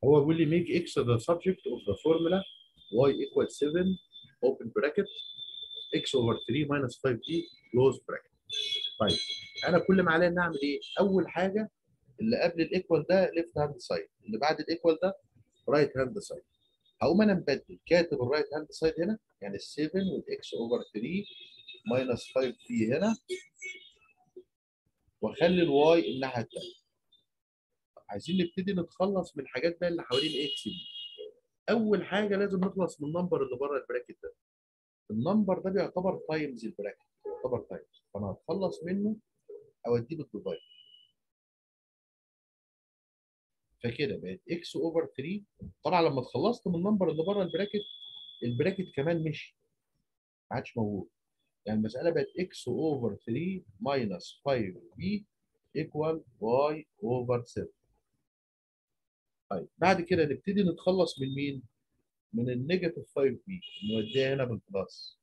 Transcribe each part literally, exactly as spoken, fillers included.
هو بيقول لي make x the subject of the formula y equals seven open bracket x over three minus five b close bracket. طيب انا كل ما عليا ان اعمل ايه؟ اول حاجه اللي قبل الايكوال ده ليفت هاند سايد، اللي بعد الايكوال ده رايت هاند سايد. هقوم انا مبدل كاتب الرايت هاند سايد هنا، يعني ال سبعة والاكس اوفر ثلاثة ماينس خمسة بي هنا، واخلي الواي الناحيه الثانيه. عايزين نبتدي نتخلص من الحاجات بقى اللي حوالين الاكس دي. اول حاجه لازم نخلص من النمبر اللي بره البراكت ده. النمبر ده بيعتبر تايمز البراكت، يعتبر تايمز، فانا هتخلص منه اوديه بالديفايد. فكده بقت اكس اوفر ثلاثة. طبعا لما اتخلصت من النمبر اللي بره البراكت، البراكت كمان مشي، ما عادش موجود. يعني المساله بقت اكس اوفر ثلاثة ماينس خمسة بي ايكوال واي اوفر سبعة. طيب بعد كده نبتدي نتخلص من مين؟ من النيجاتيف خمسة بي، نوديها هنا بالبلس.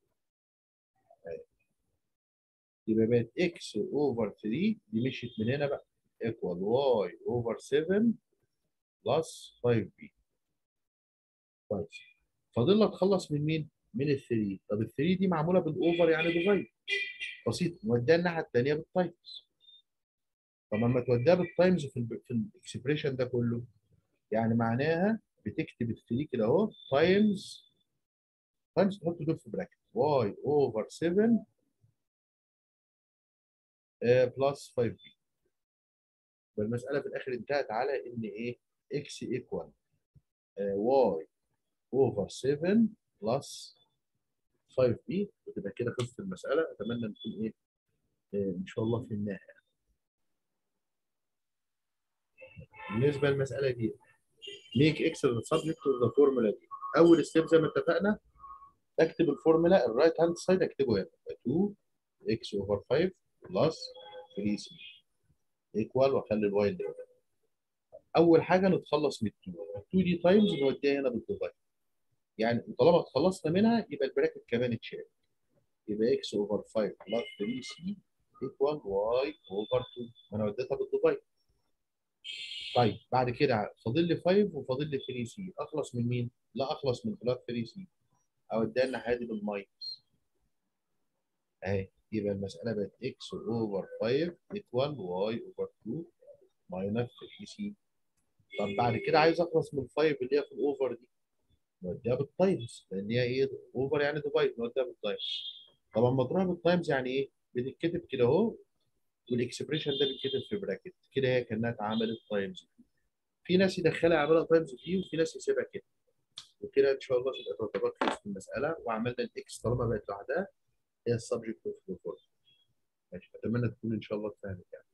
يبقى بقت اكس اوفر ثلاثة دي مشيت من هنا بقى ايكوال واي اوفر سبعة بلس خمسة بي. طيب فاضل لي اتخلص من مين؟ من ال ثلاثة. طب ال ثلاثة دي معموله بالاوفر يعني ديفايد، بسيط، نوديها الناحيه الثانيه بالتايمز. طب لما توديها بالتايمز في ال في الاكسبريشن ده كله، يعني معناها بتكتب ال ثلاثة كده اهو تايمز تايمز، تحط دول في براكت واي اوفر سبعة بلس خمسة بي. والمساله في الاخر انتهت على ان ايه؟ اكس ايكوال واي اوفر سبعة بلس خمسة بي، وتبقى كده خلصت المساله. اتمنى نكون ايه آه، ان شاء الله فهمناها. بالنسبه للمساله دي ميك اكسل سبجكت ذا فورمولا دي، اول ستيب زي ما اتفقنا اكتب الفورمولا الرايت هاند سايد اكتبه هنا اتنين اكس اوفر خمسة بلس ثلاثة سي ايكوال، واخلي الواي اللي هنا. اول حاجه نتخلص من اتنين، اتنين دي تايمز نوديها هنا بالديفايد. يعني طالما اتخلصنا منها يبقى البراكت كمان اتشال، يبقى اكس اوفر خمسة بلس ثلاثة سي ايكوال واي اوفر اتنين، انا وديتها بالديفايد. طيب بعد كده فاضل لي خمسة وفاضل لي ثلاثة سي، اخلص من مين؟ لا اخلص من خلاف ثلاثة سي، اوديها الناحيه دي بالماينس اهي. يبقى المساله بقت اكس اوفر خمسة ايكوال واي اوفر اتنين ماينس ثلاثة سي. طب بعد كده عايز اخلص من خمسة اللي هي في الاوفر دي، نوديها بالتايمز، لان هي ايه؟ اوفر يعني ديفايد، نوديها بالتايمز. طب اما تروح بالتايمز يعني ايه؟ بتتكتب كده اهو، والاكسبريشن ده بيتكتب في براكت كده، هي كانها اتعملت تايمز. في ناس يدخلها يعملها تايمز فيه، وفي ناس يسيبها كده. وكده ان شاء الله تبقى تعتبر خلصت المساله، وعملنا الاكس طالما بقت لوحدها هي السبجكت اوف ذا فورم. ماشي، اتمنى تكون ان شاء الله فهمت يعني.